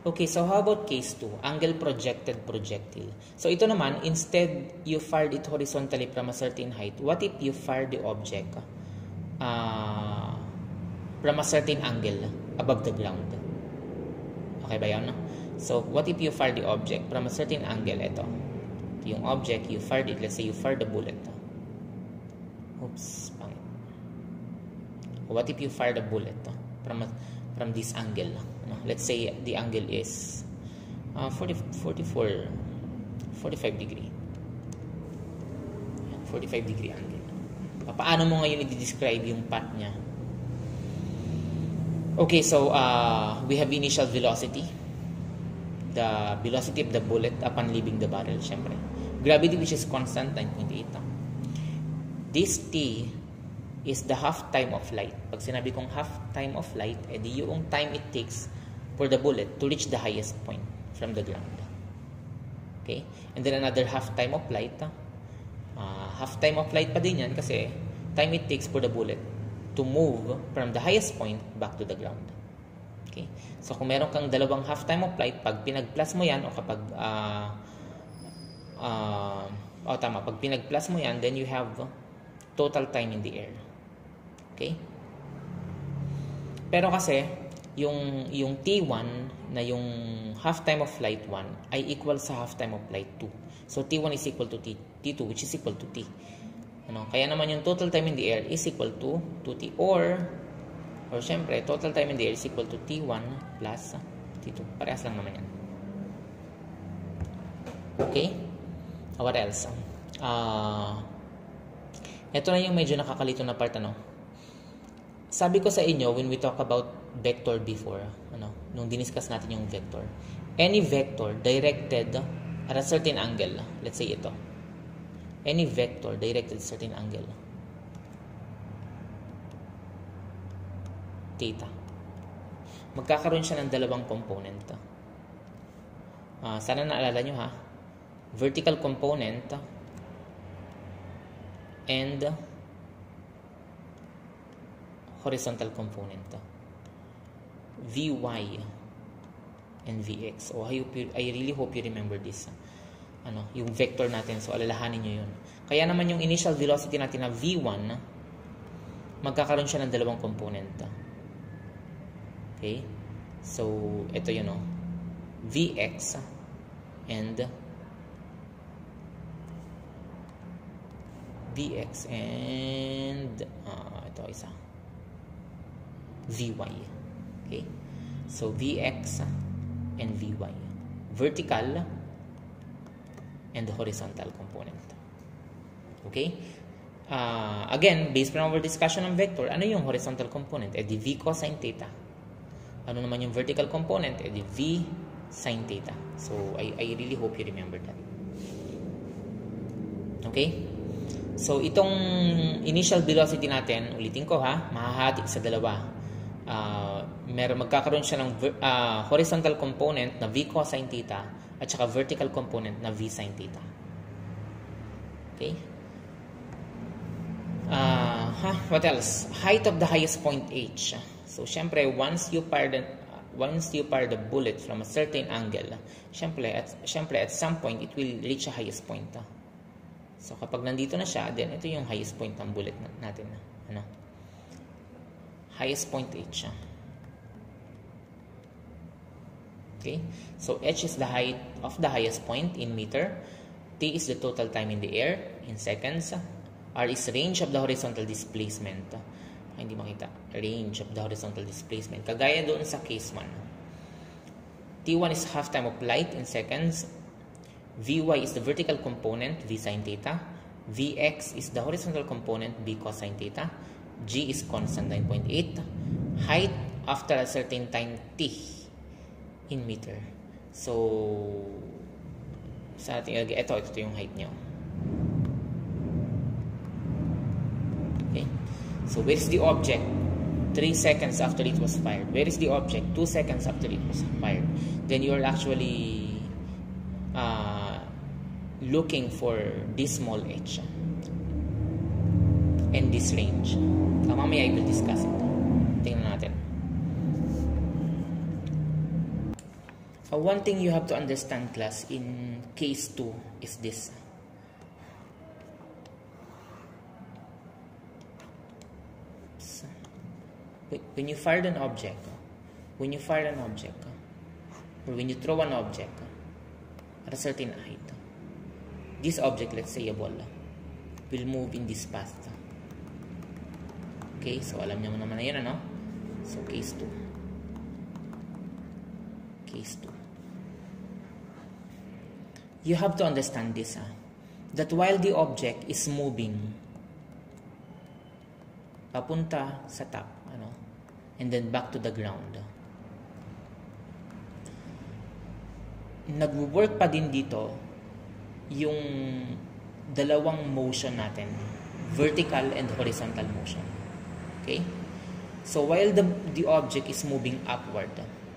Okay, so how about case 2? Angle projected projectile. So ito naman, instead you fired it horizontally from a certain height. What if you fired the object from a certain angle above the ground? Okay ba yun? So what if you fired the object from a certain angle? Ito yung object, you fired it. Let's say you fired the bullet. Oops, pangit. What if you fired a bullet from this angle? Let's say the angle is 45 degree. 45 degree angle. Paano mo ngayon i-describe yung path niya? Okay, so we have initial velocity. The velocity of the bullet upon leaving the barrel, syempre. Gravity, which is constant, 9.8. This T is the half time of light. Pag sinabi kong half time of light, edi yung time it takes for the bullet to reach the highest point from the ground. Okay? And then another half time of light. Half time of light pa din yan kasi time it takes for the bullet to move from the highest point back to the ground. Okay? So kung meron kang dalawang half time of light, pag pinag-plus mo yan o kapag pag pinag-plus mo yan, then you have total time in the air. Okay? Pero kasi yung T1 na yung half time of flight 1 ay equal sa half time of flight 2. So T1 is equal to T2, which is equal to T. Kaya naman yung total time in the air is equal to 2T, or syempre total time in the air is equal to T1 plus T2. Parehas lang naman yan. Okay? What else? Ito na yung medyo nakakalito na part, Sabi ko sa inyo when we talk about vector before, nung diniscuss natin yung vector. Any vector directed at a certain angle, let's say ito. Any vector directed at a certain angle, theta. Magkakaroon siya ng dalawang component. Sana naalala nyo ha. Vertical component and horizontal component. Vy and Vx. I really hope you remember this. Yung vector natin. So, alalahanin nyo yun. Kaya naman yung initial velocity natin na V1, magkakaroon siya ng dalawang component. Okay? So, ito yun, Vx and ito isa. Vy. Okay? So, Vx and Vy. Vertical and horizontal component. Okay? Again, based on our discussion ng vector, ano yung horizontal component? Di V cosine theta. Ano naman yung vertical component? Di V sine theta. So, I really hope you remember that. Okay? So, itong initial velocity natin, ulitin ko ha, mahahati sa dalawa. Magkakaroon siya ng horizontal component na V cosine theta at saka vertical component na V sine theta. Okay? What else? Height of the highest point H. So, syempre, once you fire the bullet from a certain angle, syempre, at some point, it will reach a highest point. So, kapag nandito na siya, then ito yung highest point ng bullet natin. Highest point H. Okay? So, H is the height of the highest point in meter. T is the total time in the air in seconds. R is range of the horizontal displacement. Hindi makita. Range of the horizontal displacement. Kagaya doon sa case 1. T1 is half time of light in seconds. Vy is the vertical component, V sine theta. Vx is the horizontal component, V cosine theta. G is constant, 9.8. Height after a certain time T in meter. So, sa ating ilagay, ito yung height niyo. Okay? So, where is the object? 3 seconds after it was fired. Where is the object? 2 seconds after it was fired. Then you are actually looking for this small h and this range. Mamaya I will discuss it. Tingnan natin. One thing you have to understand, class, in case 2 is this. When you fire an object, or when you throw an object at a certain height, this object, let's say a ball, will move in this path. Okay, so alam niyo naman na yun, ano? So, case 2. Case 2. You have to understand this, that while the object is moving papunta sa top, ano, and then back to the ground, nag-work pa din dito yung dalawang motion natin, vertical and horizontal motion. Okay? So while the object is moving upward,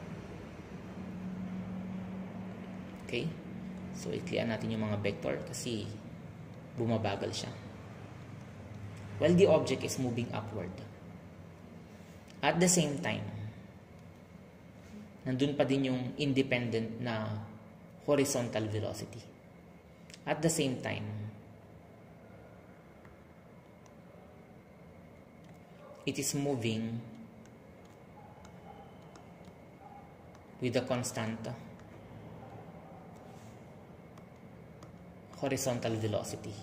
okay? So i-clear natin yung mga vector kasi bumabagal siya. While the object is moving upward, at the same time, nandun pa din yung independent na horizontal velocity. At the same time, it is moving with a constant horizontal velocity.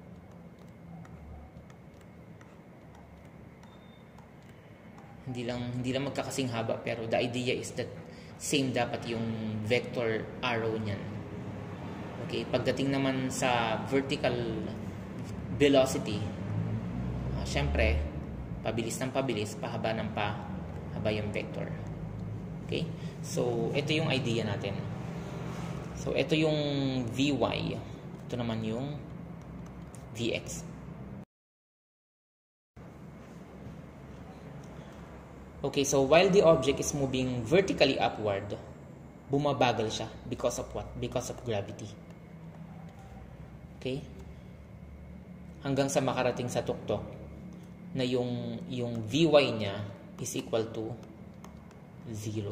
Hindi lang magkakasing haba, pero the idea is that same dapat yung vector arrow niyan. Okay, pagdating naman sa vertical velocity, syempre, pabilis ng pabilis, pahaba ng pahaba yung vector. Okay? So, ito yung idea natin. So, ito yung Vy. Ito naman yung Vx. Okay, so while the object is moving vertically upward, bumabagal siya because of what? Because of gravity. Okay? Hanggang sa makarating sa tuktok na yung Vy niya is equal to 0.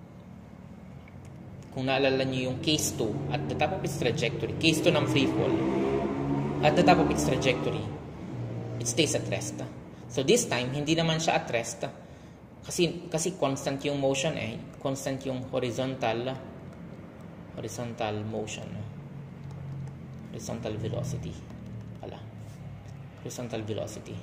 Kung naalala niyo yung case 2, at the top of its trajectory, case 2 ng free fall, at the top of its trajectory, it stays at rest. So this time, hindi naman siya at rest. Kasi constant yung motion, constant yung horizontal motion, horizontal velocity pala. Horizontal velocity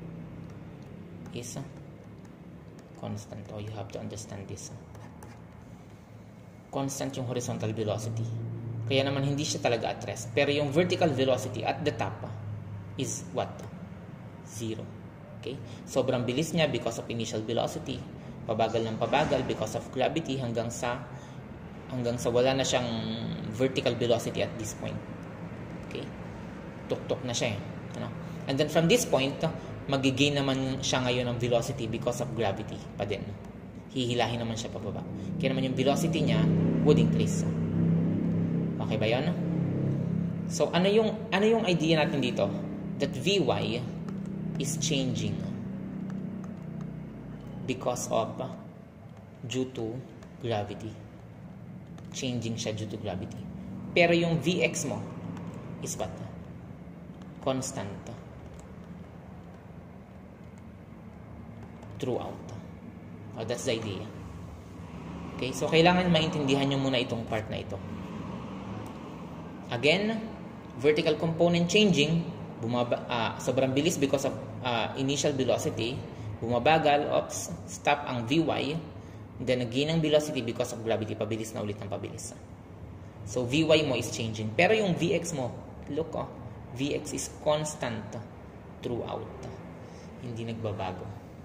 is constant. You have to understand this. Constant yung horizontal velocity. Kaya naman hindi siya talaga at rest. Pero yung vertical velocity at the top is what? 0. Okay? Sobrang bilis niya because of initial velocity. Pabagal ng pabagal because of gravity hanggang sa wala na siyang vertical velocity at this point. Okay? Tuktok na siya. Ano? And then from this point, magigain naman siya ngayon ng velocity because of gravity pa din. Hihilahin naman siya pababa. Kaya naman yung velocity niya would increase. Okay ba yun? So, ano yung idea natin dito? That Vy is changing because of due to gravity. Changing siya due to gravity. Pero yung Vx mo is what? Constant throughout. That's the idea. Okay, so kailangan maintindihan nyo muna itong part na ito. Again, vertical component changing, sobrang bilis because of initial velocity, bumabagal, stop ang Vy, then again ang velocity because of gravity, pabilis na ulit ng pabilis. So, Vy mo is changing. Pero yung Vx mo, look, Vx is constant throughout. Hindi nagbabago.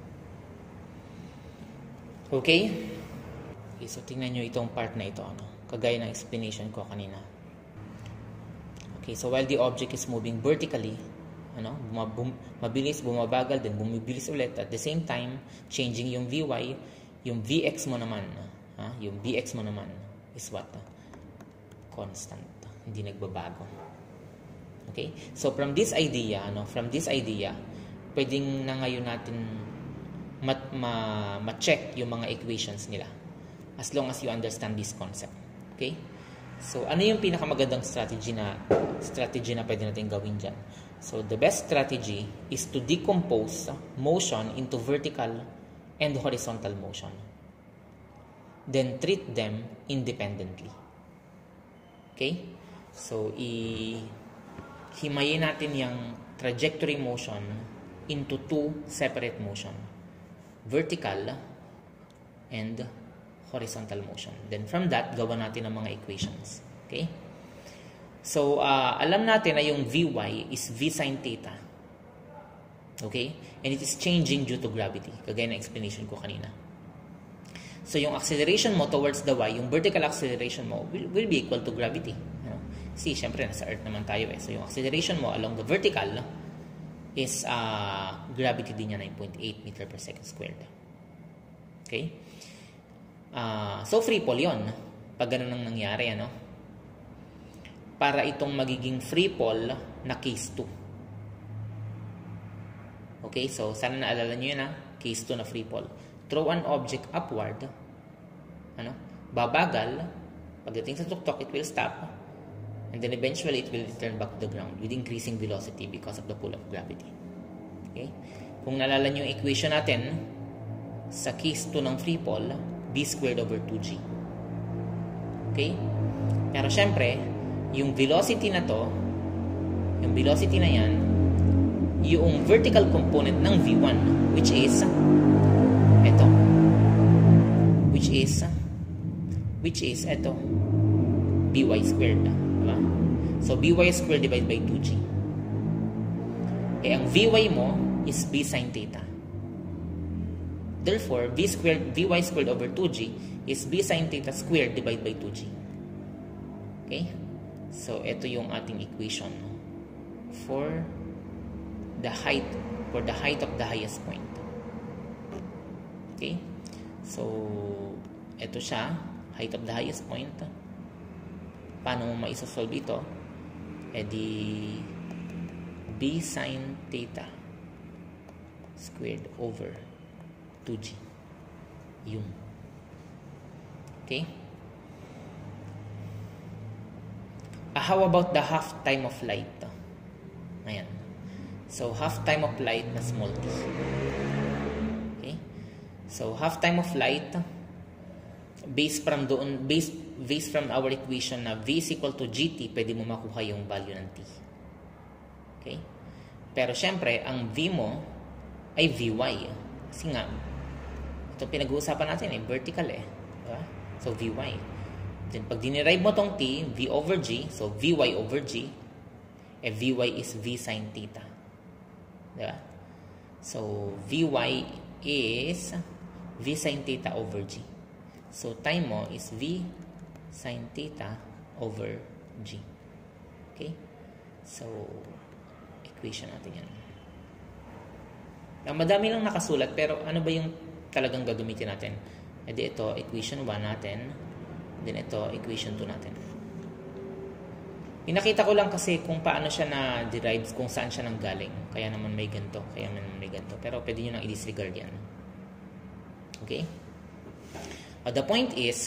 Okay? Okay, so tingnan nyo itong part na ito. Kagaya ng explanation ko kanina. Okay, so while the object is moving vertically, mabilis, bumabagal, then bumibilis ulit. At the same time, changing yung Vy, yung Vx mo naman, yung Vx mo naman is what? Constant. Hindi nagbabago. Okay? So from this idea, pwedeng na ngayon natin ma-check yung mga equations nila as long as you understand this concept. Okay? So, ano yung pinakamagandang strategy na pwede natin gawin dyan? So, the best strategy is to decompose motion into vertical and horizontal motion. Then, treat them independently. Okay? So, himayin natin yung trajectory motion into two separate motion. Vertical and horizontal motion. Then, from that, gawa natin ang mga equations. Okay? So, alam natin na yung Vy is V sin theta. Okay? And it is changing due to gravity. Kagaya na explanation ko kanina. So, yung acceleration mo towards the Y, yung vertical acceleration mo will be equal to gravity. See, syempre, nasa Earth naman tayo eh. So, yung acceleration mo along the vertical is gravity din niya 9.8 meter per second squared. Okay? So, free fall yun. Pag ganun ang nangyari, ano? Para itong magiging free fall na case 2. Okay? So, sana naalala nyo yun, case 2 na free fall. Throw an object upward, babagal, pagdating sa tuktok, it will stop, and then eventually it will return back to the ground with increasing velocity because of the pull of gravity. Okay? Kung naalala nyo yung equation natin, sa case 2 ng free fall, b squared over 2g. Okay? Pero syempre, yung velocity na to, yung velocity na yan, yung vertical component ng v1, which is ito. Which is ito. by squared. Diba? So, by squared divided by 2g. Ang vy mo is b sin theta. Therefore, vy squared over 2g is b sin theta squared divided by 2g. Okay? So, ito yung ating equation for the height of the highest point. Okay? So, ito siya, height of the highest point. Paano mo maisosolve ito? Di b sin theta squared over 2g. Yun. Okay? How about the half time of light? Ayan. So, half time of light na small t. Okay? So, half time of light, based from our equation na v is equal to gt, pwede mo makuha yung value ng t. Okay? Pero syempre, ang v mo ay vy. Kasi nga, ito pinag-uusapan natin vertical Diba? So, vy. Then, pag dinerive mo tong t, v over g, so vy over g, vy is v sin theta. Diba? So, vy is v sin theta over g. So, time mo is v sin theta over g. Okay? So, equation natin yan. Madami lang nakasulat, pero ano ba yung talagang gagamitin natin? Ito, equation 1 natin. Then ito, equation 2 natin. Pinakita ko lang kasi kung paano siya na-derive, kung saan siya nanggaling. Kaya naman may ganito, Pero pwede nyo nang i-disregard yan. Okay? The point is,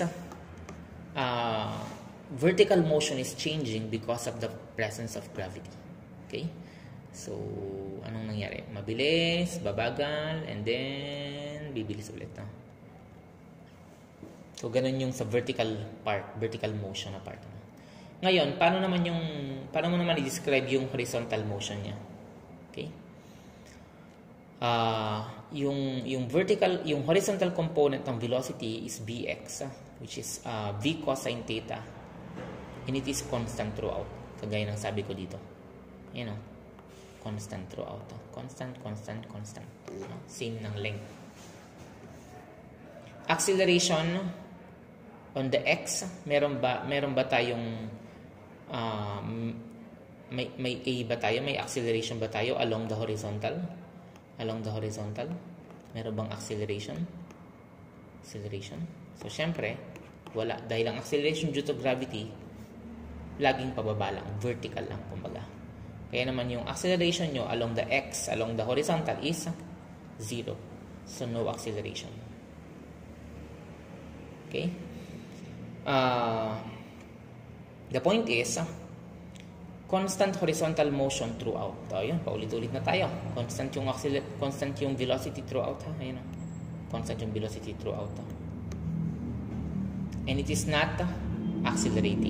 vertical motion is changing because of the presence of gravity. Okay? So, anong nangyari? Mabilis, babagal, and then bibilis ulit. So, ganun yung sa vertical motion na part. Ngayon, paano mo naman i-describe yung horizontal motion niya? Okay? Yung horizontal component ng velocity is bx, which is v cosine theta, and it is constant throughout. Kagaya ng sabi ko dito. Constant throughout. Constant. Same ng length. Acceleration on the x, meron ba tayong may a ba tayo? May acceleration ba tayo along the horizontal? Meron bang acceleration? So, syempre, wala. Dahil ang acceleration due to gravity, laging pababa lang. Vertical lang, kumbaga. Kaya naman yung acceleration nyo along the x, along the horizontal is 0. So, no acceleration. Okay? The point is, constant horizontal motion throughout. Ayun, paulit-ulit na tayo. Constant yung velocity throughout, ha? Ayun, constant yung velocity throughout. And it is not accelerating.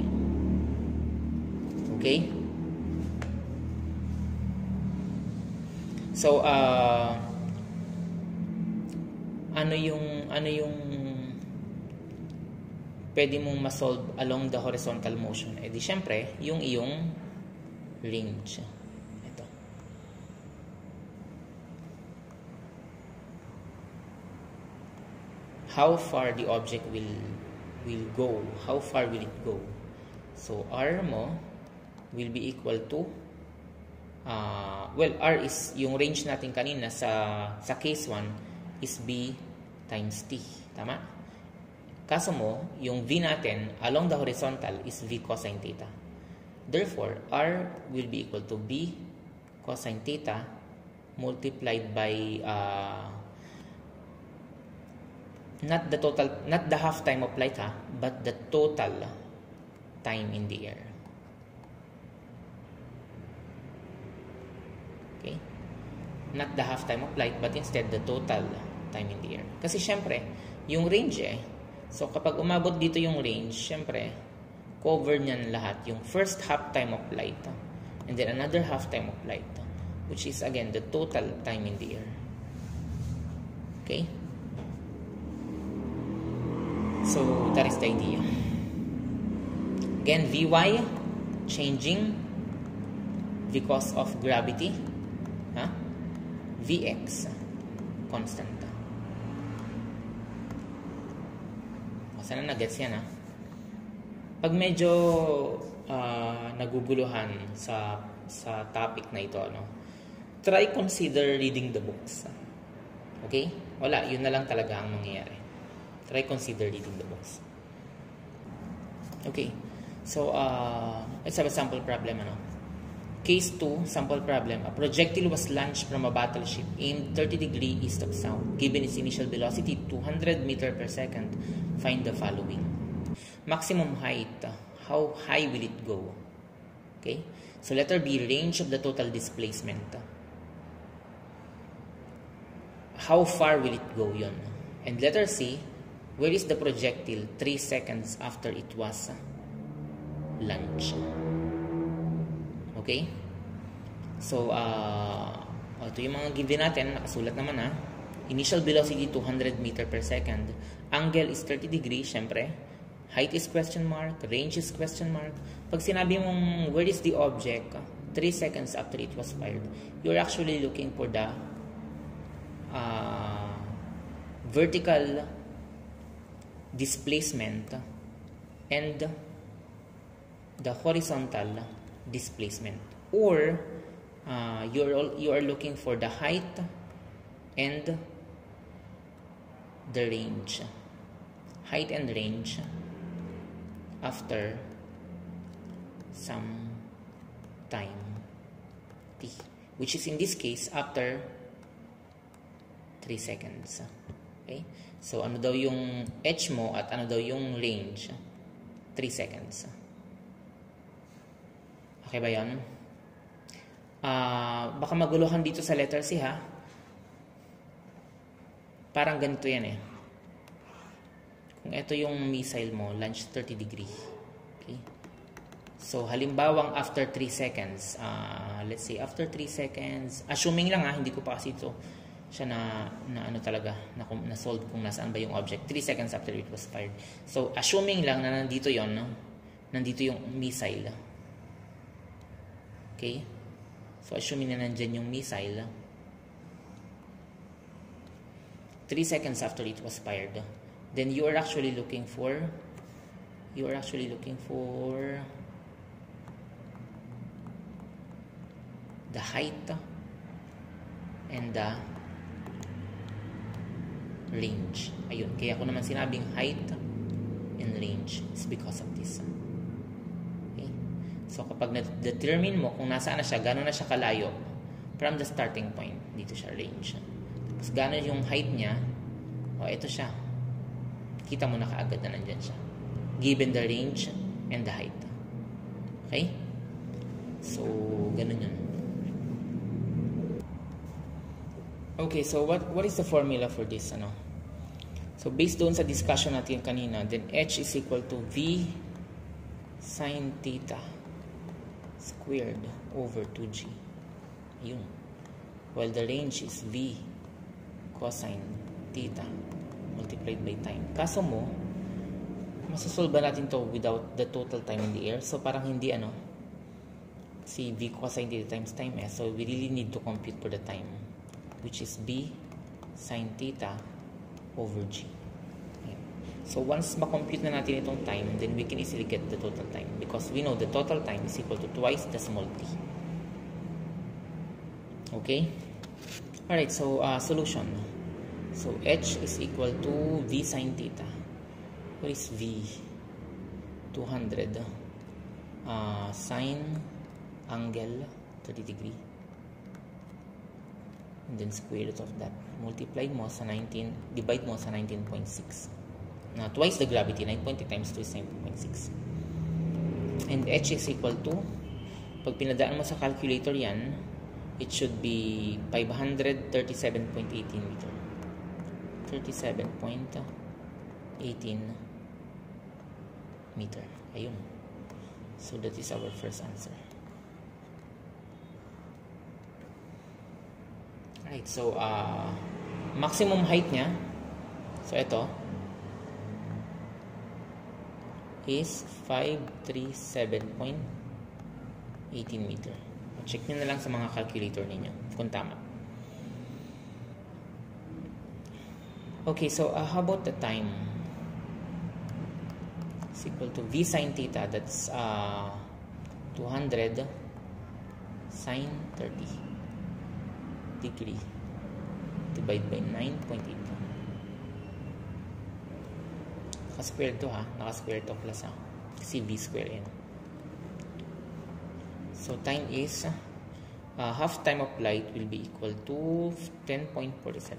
Okay? So, ano yung pwede mong ma-solve along the horizontal motion? Eh di syempre, yung iyong range. Ito. How far the object will go? How far will it go? So, R mo will be equal to R is yung range natin kanina sa case 1 is B times T. Tama? Kaso mo, yung V natin along the horizontal is V cosine theta. Therefore, R will be equal to B cosine theta multiplied by not the half time of light, but the total time in the air. Okay? Not the half time of light, but instead the total time in the air. Kasi syempre, yung range so kapag umabot dito yung range, syempre, cover niyan lahat yung first half time of light and then another half time of light, which is again the total time in the air. Okay? So that is the idea. Again, Vy changing because of gravity. Vx constant. Sana na-gets yan, Pag medyo naguguluhan sa topic na ito, try consider reading the books. Okay? Wala, yun na lang talaga ang mangyayari. Try consider reading the books. Okay. So, let's have a sample problem, Case 2, sample problem. A projectile was launched from a battleship aimed 30 degrees east of south. Given its initial velocity 200 meters per second, find the following. Maximum height. How high will it go? Okay? So letter B, range of the total displacement. How far will it go yun? And letter C, where is the projectile 3 seconds after it was launched? Okay? So, ito yung mga given natin. Nakasulat naman, Initial velocity 200 meters per second. Angle is 30 degrees, syempre. Height is question mark. Range is question mark. Pag sinabi mong where is the object 3 seconds after it was fired, you're actually looking for the vertical displacement and the horizontal displacement, or you are looking for the height and the range, after some time t, which is in this case after 3 seconds. Okay, so ano daw yung h mo at ano daw yung range? 3 seconds. Okay ba yan? Baka maguluhan dito sa letter C, Parang ganito yan, Kung ito yung missile mo, launch 30 degree. Okay? So, halimbawang after 3 seconds, let's say after 3 seconds, assuming lang, hindi ko pa kasi ito siya na ano talaga, na solve kung nasaan ba yung object. 3 seconds after it was fired. So, assuming lang na nandito yon, nandito yung missile. Okay? So, assuming na nandyan yung missile, 3 seconds after it was fired, then you are actually looking for the height and the range. Ayun, kaya ako naman sinabing height and range is because of this. Okay? So kapag na-determine mo kung nasaan na siya, gano'n na siya kalayo from the starting point, dito siya range. Tapos gano'n yung height niya, ito siya. Kita mo na kaagad na nandyan siya. Given the range and the height. Okay? So, ganun yun. Okay, so what is the formula for this? So, based doon sa discussion natin kanina, then h is equal to v sine theta squared over 2g. Yun. While the range is v cosine theta multiplied by time. Kaso mo, masasolve ba natin to without the total time in the air? So, parang hindi si v cosine theta times time s. So, we really need to compute for the time, which is b sine theta over g. Okay. So, once makompute na natin itong time, then we can easily get the total time because we know the total time is equal to twice the small t. Okay? Alright, so solution. So, h is equal to v sine theta. What is v? 200. Sine angle 30 degree. And then square root of that. Multiply mo sa 19, divide mo sa 19.6. Now, twice the gravity. 9.8 times 2 is 19.6. And h is equal to, pag pinadaan mo sa calculator yan, it should be 537.18 meter. 37.18 meter. Ayun. So, that is our first answer. Right, so maximum height niya, so ito is 537.18 meter. Check nyo na lang sa mga calculator ninyo kung tama. Okay, so how about the time? It's equal to v sine theta, that's 200 sine 30 degree divide by 9.8. Naka-square to naka-square to plus kasi v square n. So time is half time of light will be equal to 10.47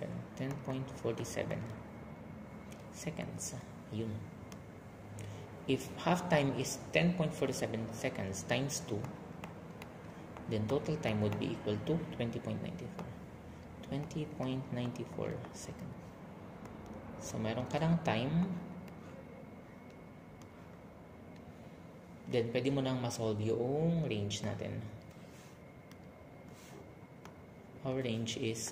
seconds. Yun. If half time is 10.47 seconds times 2, then total time would be equal to 20.94 seconds. So meron ka ng time, then pwede mo nang masolve yung range natin. Our range is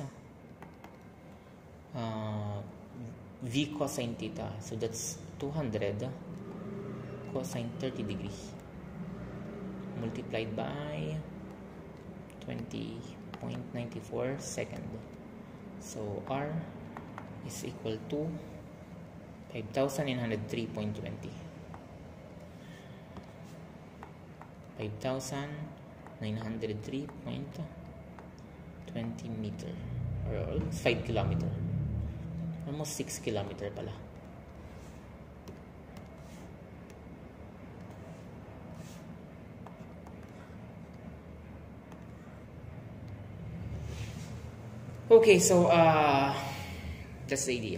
v cosine theta. So that's 200 cosine 30 degrees multiplied by 20.94 second. So R is equal to 5,903.20. 5,903.20 meter, or almost 5 kilometer, almost 6 kilometer pala. Okay, so that's the idea.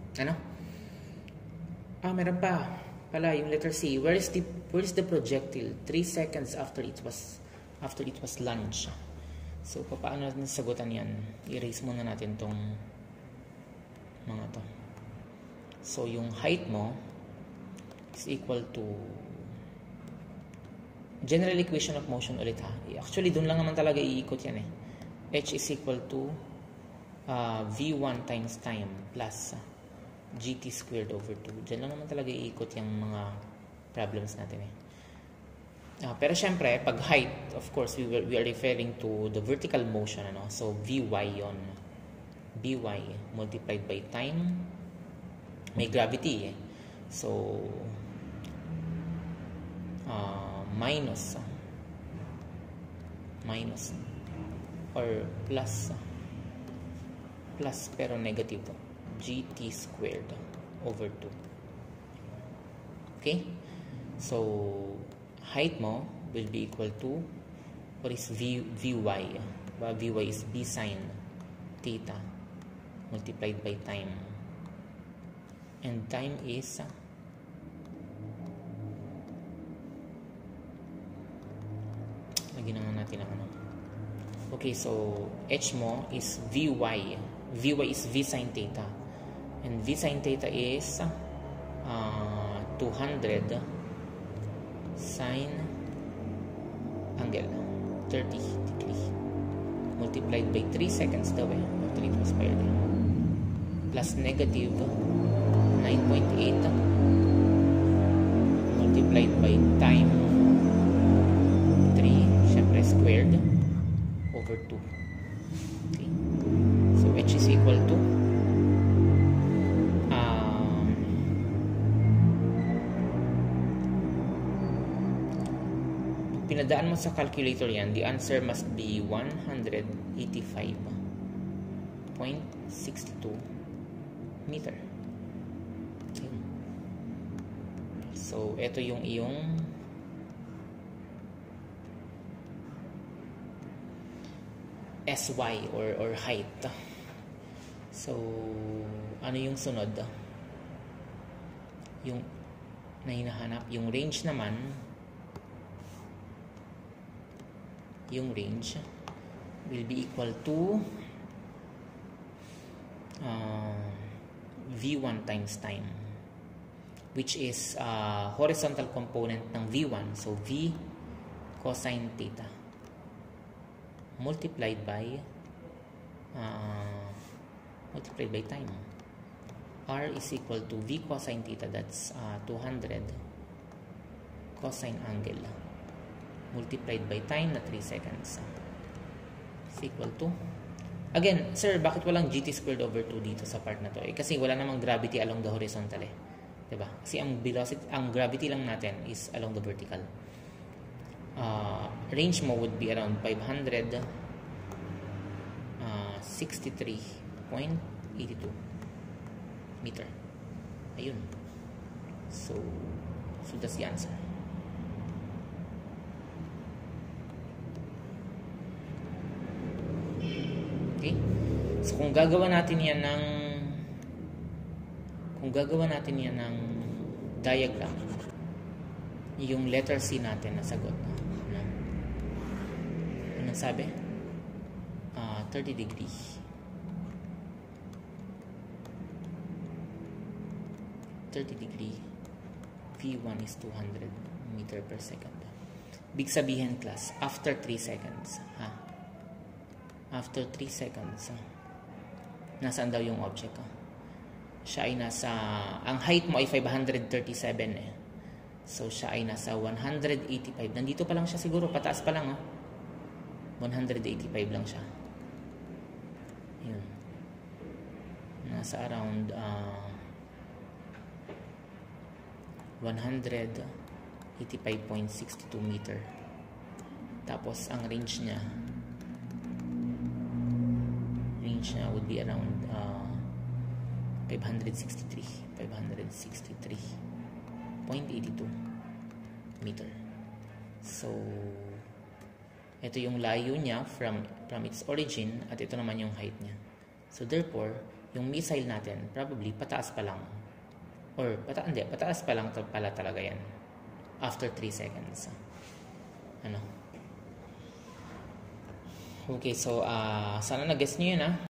Meron pa pala yung letter C. Where is the projectile 3 seconds after it was launched? So, paano natin sagutan yan? Erase muna natin tong mga to. So, yung height mo is equal to general equation of motion ulit Actually, dun lang naman talaga iikot yan H is equal to V1 times time plus GT squared over 2. Diyan lang naman talaga iikot yung mga problems natin pero syempre, pag height, of course, we are referring to the vertical motion, So, Vy yon. Vy multiplied by time. May gravity, So, minus or plus pero negative GT squared over 2. Okay? So, height mo will be equal to, what is Vy? Vy is B sine theta multiplied by time. And time is natin ang ano. Okay, so H mo is Vy. Vy is V sin theta. And V sin theta is 200 sine angle 30 degree multiplied by 3 seconds daw eh, or 3 to the square plus negative 9.8 multiplied by time 3 syempre squared over 2. Okay, so H is equal to pinadaan mo sa calculator yan, the answer must be 185.62 meter. Okay. So, ito yung iyong SY or height. So, ano yung sunod? Yung na hinahanap, yung range naman, yung range will be equal to V1 times time, which is horizontal component ng V1, so V cosine theta multiplied by time. R is equal to V cosine theta, that's 200 cosine angle multiplied by time na 3 seconds is equal to, again, sir, bakit walang GT squared over 2 dito sa part na to? Kasi wala namang gravity along the horizontal eh. Diba? Kasi ang velocity, ang gravity lang natin is along the vertical. Range mo would be around 563.82 meter. Ayun. So that's the answer. Okay? So kung gagawa natin yan ng diagram, yung letter C natin na sagot. Anong sabi? 30 degree. V1 is 200 meter per second. Big sabihin, class, after 3 seconds. After 3 seconds, nasaan daw yung object? Siya ay nasa, ang height mo ay 537 eh. So, siya ay nasa 185. Nandito pa lang siya siguro, pataas pa lang 185 lang siya. Yun. Nasa around 185.62 meter. Tapos, ang range niya would be around 563.82 meter. So, ito yung layo niya from its origin at ito naman yung height niya. So, therefore, yung missile natin probably pataas pa lang. Or, pataas pa lang pala talaga yan. After 3 seconds. Ano? Okay, so, sana nag-guess nyo yun